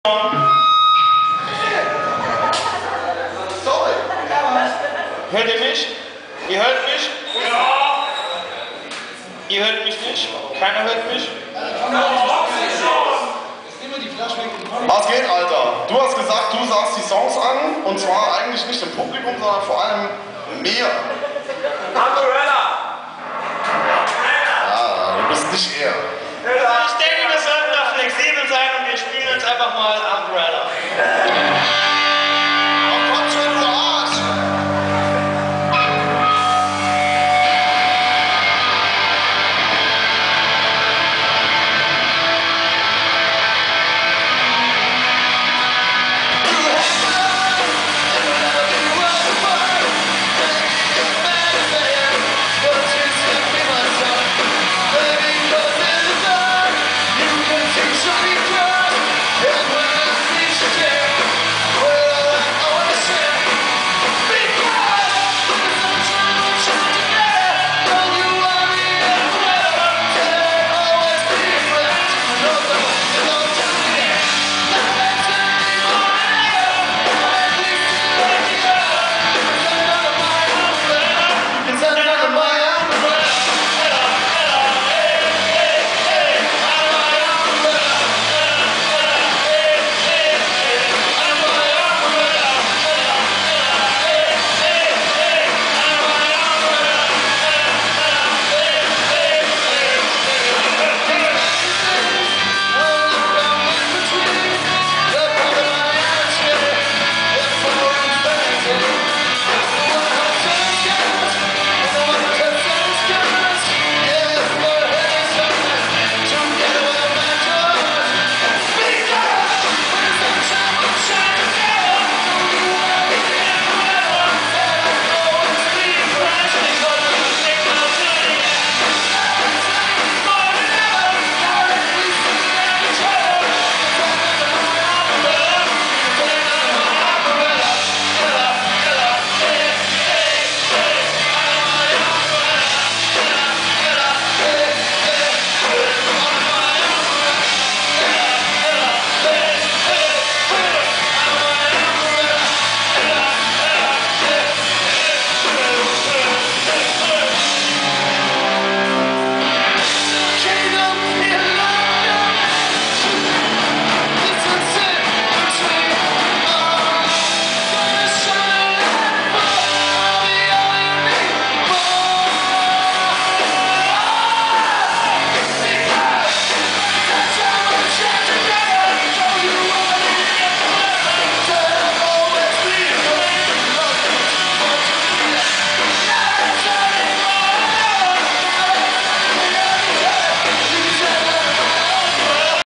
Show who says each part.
Speaker 1: Sorry. Hört ihr mich? Ihr hört mich? Ja. Ihr hört mich nicht? Keiner hört mich? Was geht, Alter? Du hast gesagt, du sagst die Songs an, und zwar eigentlich nicht dem Publikum, sondern vor allem mir.
Speaker 2: Umbrella!
Speaker 1: Ja, du bist nicht er.
Speaker 2: Ich denke, wir sollten da flexibel sein und wir spielen jetzt einfach mal